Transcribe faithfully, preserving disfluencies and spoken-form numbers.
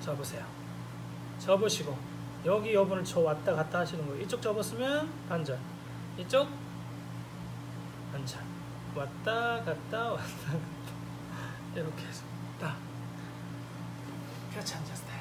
접으세요. 접으시고 여기 여분을 쳐 왔다 갔다 하시는 거예요. 이쪽 접었으면 반전, 이쪽 반전, 왔다 갔다 왔다 갔다 이렇게 해서 딱 펴치 앉았을 때